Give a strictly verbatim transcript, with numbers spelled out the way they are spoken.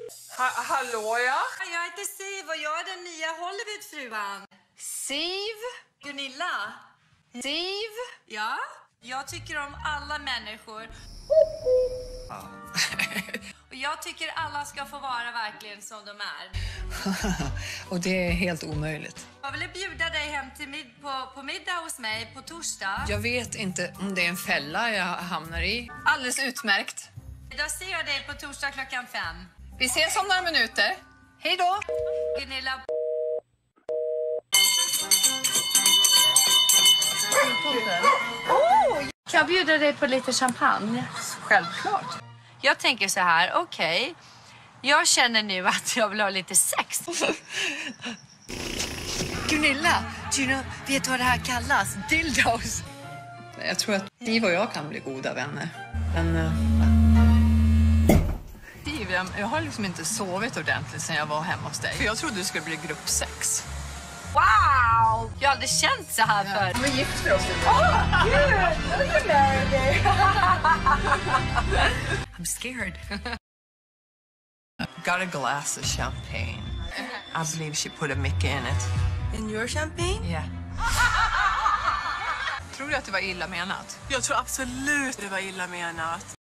Ha hallå, ja? Jag heter Siv och jag är den nya Hollywoodfruan. Siv? Gunilla? Siv? Ja? Jag tycker om alla människor. Ja. Och jag tycker alla ska få vara verkligen som de är. Och det är helt omöjligt. Jag ville bjuda dig hem till mid på, på middag hos mig på torsdag. Jag vet inte om det är en fälla jag hamnar i. Alldeles utmärkt. Då ser jag dig på torsdag klockan fem. Vi ses om några minuter. Hej då! Gunilla... Oh, kan jag bjuda dig på lite champagne? Självklart. Jag tänker så här, okej. Okay. Jag känner nu att jag vill ha lite sex. Gunilla, do you know, vet du vad det här kallas? Dildos. Jag tror att Siv och jag kan bli goda vänner. Men... Uh... Siv, jag, jag har liksom inte sovit ordentligt sedan jag var hemma hos dig. För jag trodde det skulle bli gruppsex. Wow! Jag har aldrig känt så här förr. Vi gifter oss nu. Åh, gud! I'm scared. Got a glass of champagne. I believe she put a Mickey in it. In your champagne? Yeah. Tror du att det var illa menat? Jag tror absolut det var illa menat.